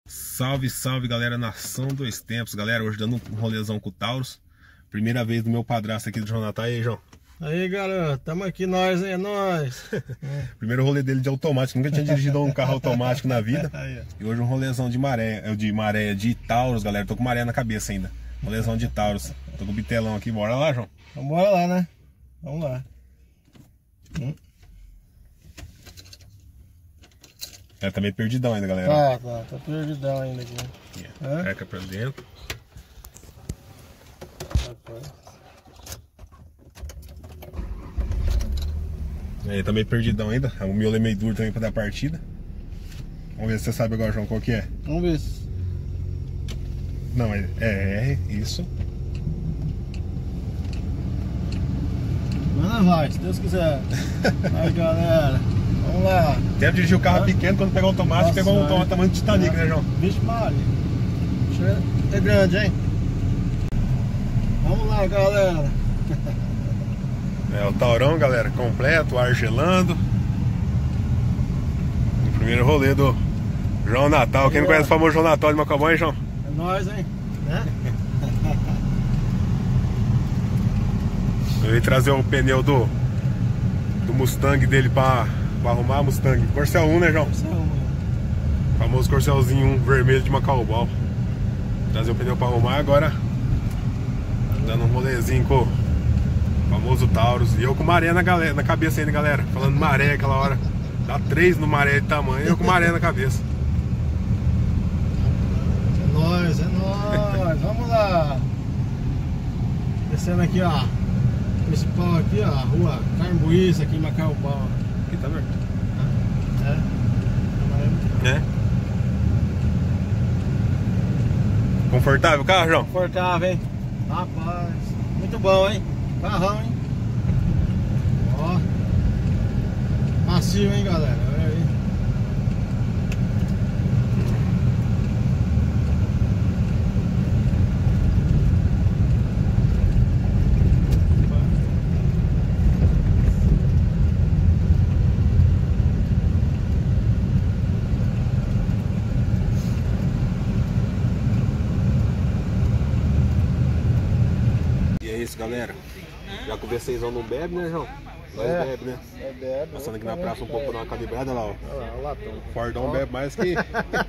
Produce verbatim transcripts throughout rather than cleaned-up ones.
Salve, salve, galera, nação dois tempos, galera. Hoje dando um rolezão com o Taurus. Primeira vez do meu padrasto aqui do João Natal. E aí, João? Aí, galera, tamo aqui nós, hein? É nós. É. Primeiro rolê dele de automático. Nunca tinha dirigido um carro automático na vida. E hoje um rolezão de maré, de maré, de Taurus, galera. Tô com maré na cabeça ainda. Rolezão de Taurus. Tô com o bitelão aqui. Bora lá, João? Vambora lá, né? Vamos lá. Hum. É, tá meio perdidão ainda, galera. Tá, tá, tá perdidão ainda aqui. Yeah. Carca pra dentro. Aí, tá meio perdidão ainda. O miolo é meio duro também pra dar partida. Vamos ver se você sabe agora, João, qual que é. Vamos ver se... Não, é R, isso. Manda vai, se Deus quiser. Aí, galera. Vamos lá. Deve dirigir o carro ah. pequeno, quando pegar o automático, Nossa, pegou um, um tamanho de Titanic, né, João? Vixe, Maria. É grande, hein? Vamos lá, galera. É o Taurão, galera, completo, ar gelando. O primeiro rolê do João Natal. Quem não conhece o famoso João Natal de Macabão, hein, João? É nóis, hein? Né? Eu ia trazer o pneu do, do Mustang dele pra, pra arrumar. Mustang Corcel um, né, João? Corcel um. O famoso Corcelzinho um vermelho de Macaubal. Trazer o pneu pra arrumar agora. Dando um rolezinho com o famoso Taurus. E eu com maré na, galera, na cabeça ainda, galera. Falando maré aquela hora. Dá três no maré de tamanho. E eu com maré na cabeça. É nóis, é nóis. Vamos lá. Descendo aqui, ó. Principal aqui, ó. Rua Carmbuíça, aqui em Macaubal. Aqui tá aberto. É. É. Confortável o carro, João? Confortável, hein? Rapaz, muito bom, hein? Carrão, hein? Ó. Macio, hein, galera? Olha aí. Galera, já que o V seis não bebe, né, João? Nós é, bebe, né? É, bebe. Passando aqui na praça um pouco pra dar uma calibrada lá, ó. Olha lá, o latão. Fordão ó. Bebe mais que...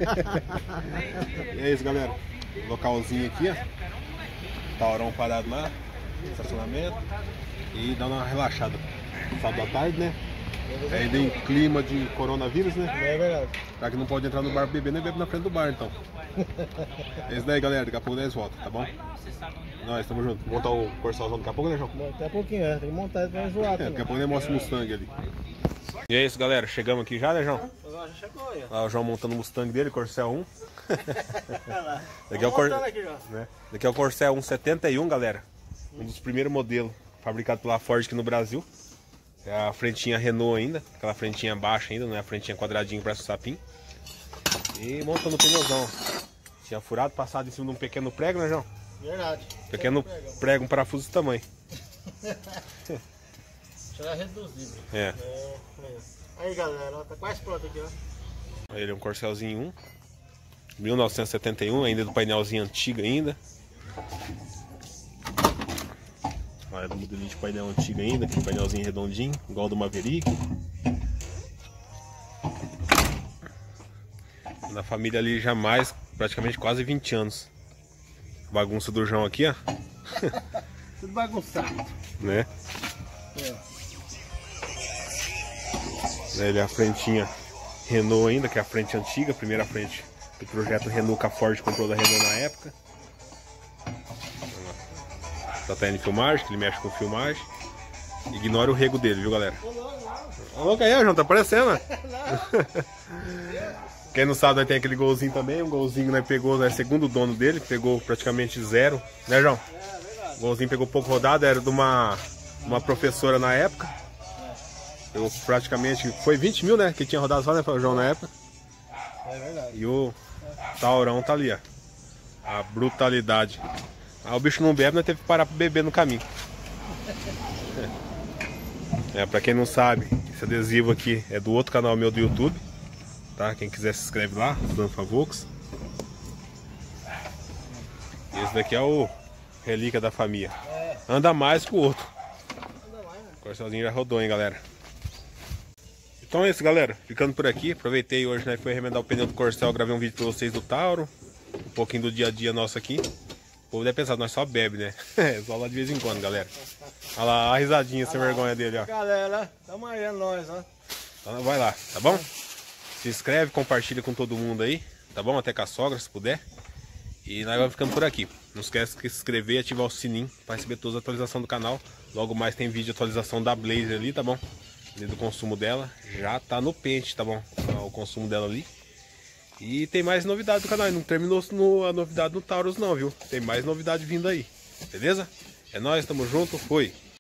E é isso, galera. Localzinho aqui, ó. Taurão parado lá. Estacionamento. E dá uma relaxada. Sábado à tarde, né? É ainda em clima de coronavírus, né? É verdade. Já que não pode entrar no bar beber, nem bebe na frente do bar, então. É isso daí, galera. Daqui a pouco nós volta, tá bom? Nós estamos juntos. Vamos montar o Corcelzão daqui a pouco, né, João? Daqui a pouquinho, é. Tem que montar ele pra zoar. É, daqui a pouco nós mostra o Mustang ali. E é isso, galera. Chegamos aqui já, né, João? Já chegou aí. Lá o João montando o Mustang dele, Corcel um. Daqui é o, Cor... aqui, né? Daqui é o Corcel um setenta e um, galera. Um dos primeiros modelos fabricados pela Ford aqui no Brasil. É a frentinha Renault ainda. Aquela frentinha baixa ainda, não é a frentinha quadradinha, parece um sapinho. E montando o pneuzão. Tinha furado, passado em cima de um pequeno prego, né, João? Verdade. Pequeno prego, um parafuso desse tamanho. Será reduzido. É. É. Aí, galera, ó, tá quase pronto aqui, ó. Ele é um Corcelzinho um. mil novecentos e setenta e um, ainda do painelzinho antigo ainda. Olha, do modelinho de painel antigo ainda, aquele painelzinho redondinho, igual do Maverick. Na família ali já mais, praticamente quase vinte anos. Bagunça do João aqui, ó. Tudo bagunçado. Né? É. Ele é a frentinha Renault ainda, que é a frente antiga, a primeira frente do projeto Renault que a Ford comprou da Renault na época. Só tá indo em filmagem, que ele mexe com filmagem. Ignora o rego dele, viu, galera? Ô, louco aí, João, tá aparecendo. Quem não sabe, né, tem aquele golzinho também, um golzinho, né, pegou, né, segundo dono dele, pegou praticamente zero, né, João? É, verdade. O golzinho pegou pouco rodado, era de uma, uma professora na época. Eu praticamente, foi vinte mil, né, que tinha rodado só, né, João, na época. É verdade. E o Taurão tá ali, ó. A brutalidade. Ah, o bicho não bebe, nós teve que parar pra beber no caminho. É, pra quem não sabe, esse adesivo aqui é do outro canal meu do YouTube. Tá? Quem quiser se inscreve lá, Danfa Volks. Esse daqui é o relíquia da família. É. Anda mais que o outro. Anda mais, né? O Corcelzinho já rodou, hein, galera. Então é isso, galera. Ficando por aqui. Aproveitei hoje, né? Foi remendar o pneu do Corcel. Gravei um vídeo pra vocês do Tauro. Um pouquinho do dia a dia nosso aqui. O povo deve pensar, nós só bebe, né? É, só lá de vez em quando, galera. Olha lá a risadinha sem vergonha dele, ó. Galera, tamo aí, é nóis, ó. Então vai lá, tá bom? Se inscreve, compartilha com todo mundo aí, tá bom? Até com a sogra, se puder. E nós vamos ficando por aqui. Não esquece de se inscrever e ativar o sininho para receber todas as atualizações do canal. Logo mais tem vídeo de atualização da Blazer ali, tá bom? Ali do consumo dela. Já tá no pente, tá bom? O consumo dela ali. E tem mais novidade do canal. Não terminou no, a novidade no Taurus não, viu? Tem mais novidade vindo aí. Beleza? É nóis, tamo junto, fui!